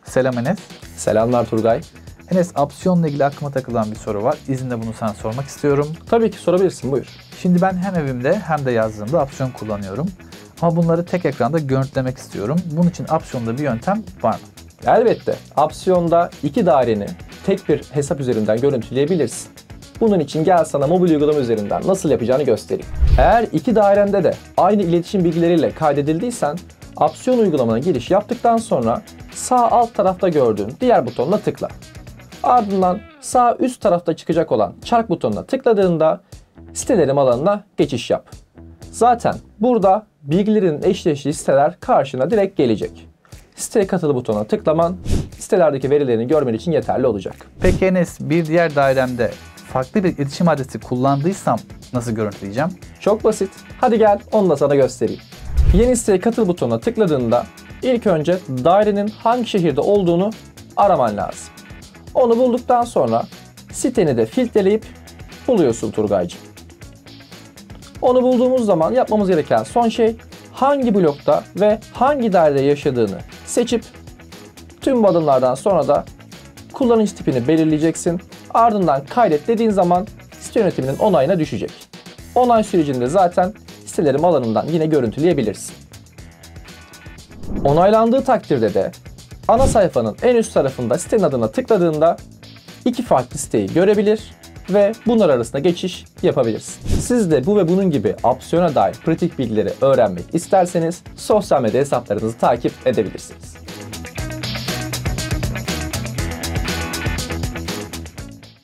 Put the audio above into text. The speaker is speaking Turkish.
Selam Enes. Selamlar Turgay. Enes, opsiyonla ilgili aklıma takılan bir soru var. İzinle bunu sana sormak istiyorum. Tabii ki sorabilirsin, buyur. Şimdi ben hem evimde hem de yazdığımda opsiyon kullanıyorum. Ama bunları tek ekranda görüntülemek istiyorum. Bunun için opsiyonda bir yöntem var mı? Elbette. Opsiyonda iki daireni tek bir hesap üzerinden görüntüleyebilirsin. Bunun için gel sana mobil uygulama üzerinden nasıl yapacağını göstereyim. Eğer iki dairende de aynı iletişim bilgileriyle kaydedildiysen, opsiyon uygulamana giriş yaptıktan sonra sağ alt tarafta gördüğün diğer butonuna tıkla. Ardından sağ üst tarafta çıkacak olan çark butonuna tıkladığında sitelerim alanına geçiş yap. Zaten burada bilgilerin eşleştiği siteler karşına direkt gelecek. Siteye katıl butonuna tıklaman sitelerdeki verilerini görmen için yeterli olacak. Peki Enes, bir diğer dairemde farklı bir iletişim adresi kullandıysam nasıl görüntüleyeceğim? Çok basit. Hadi gel onu da sana göstereyim. Yeni siteye katıl butonuna tıkladığında ilk önce dairenin hangi şehirde olduğunu araman lazım. Onu bulduktan sonra siteni de filtreleyip buluyorsun Turgaycığım. Onu bulduğumuz zaman yapmamız gereken son şey hangi blokta ve hangi dairede yaşadığını seçip tüm bu adımlardan sonra da kullanıcı tipini belirleyeceksin. Ardından kaydet dediğin zaman site yönetiminin onayına düşecek. Onay sürecinde zaten sitelerim alanından yine görüntüleyebilirsin. Onaylandığı takdirde de ana sayfanın en üst tarafında sitenin adına tıkladığında iki farklı siteyi görebilir ve bunlar arasında geçiş yapabilirsin. Siz de bu ve bunun gibi opsiyona dair pratik bilgileri öğrenmek isterseniz sosyal medya hesaplarınızı takip edebilirsiniz.